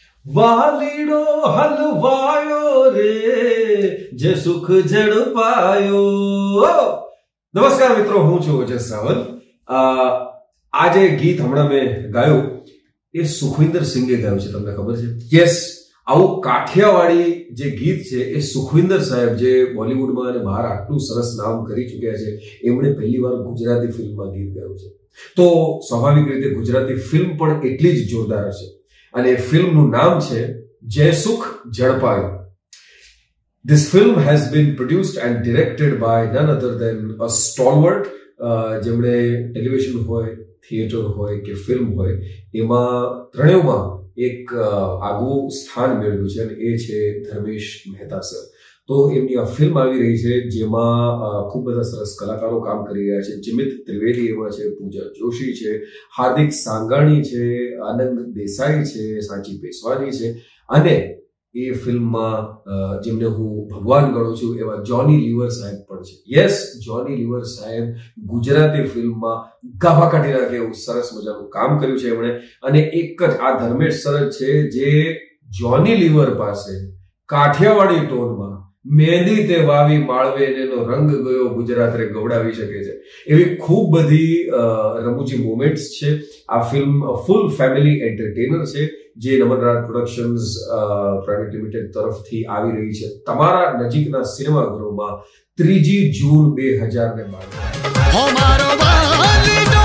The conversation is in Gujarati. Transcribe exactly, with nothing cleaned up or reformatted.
વાલીડો હલવાયો રે જયસુખ ઝડપાયો. નમસ્કાર મિત્રો, હું છું ઓજસ રાવલ. આ જે ગીત હમણાં મેં ગાયું એ સુખવિન્દર સિંઘે ગાયું છે, તમને ખબર છે? યસ, આવું કાઠિયાવાડી જે ગીત છે એ સુખવિન્દર સાહેબ, જે બોલિવૂડમાં અને બહાર આટલું સરસ નામ કરી ચૂક્યા છે, એમણે પહેલી વાર ગુજરાતી ફિલ્મમાં ગીત ગાયું છે. તો સ્વાભાવિક રીતે ગુજરાતી ફિલ્મ પણ એટલી જ જોરદાર છે અને ફિલ્મનું નામ છે Jaysukh Zadpayo. This film has been produced and directed by none other than a stalwart, જેમણે ટેલિવિઝન હોય, થિયેટર હોય કે ફિલ્મ હોય, એમાં ત્રણેયમાં એક આગવું સ્થાન મેળવ્યું છે અને એ છે ધર્મેશ મહેતા સર. તો એમની આ ફિલ્મ આવી રહી છે જેમાં ખૂબ બધા સરસ કલાકારો કામ કરી રહ્યા છે. જીમિત ત્રિવેદી એમાં છે, પૂજા જોશી છે, હાર્દિક સાંગાણી છે, આનંદ દેસાઈ છે, સાચી પેશવાની છે અને એ ફિલ્મમાં જેમને હું ભગવાન ગણું છું એવા જોની લીવર સાહેબ પણ છે. યસ, જોની લીવર સાહેબ ગુજરાતી ફિલ્મમાં ગાભા કાઢી નાખે એવું સરસ મજાનું કામ કર્યું છે એમણે. અને એક જ આ ધર્મેશ સર છે જે જોની લીવર પાસે કાઠિયાવાડી ટોનમાં મહેંદી તે વાવી માળવે એનો રંગ ગયો ગુજરાત રે ગવડાવી શકે છે એવી ખૂબ બધી રમૂજી મોમેન્ટ્સ છે. આ ફિલ્મ ફૂલ ફેમિલી એન્ટરટેનર છે જે નમનરાજ પ્રોડક્શન્સ પ્રાઇવેટ લિમિટેડ તરફથી આવી રહી છે તમારા નજીકના સિનેમાઘરોમાં ત્રીજી જૂન બે હજાર ને બાર.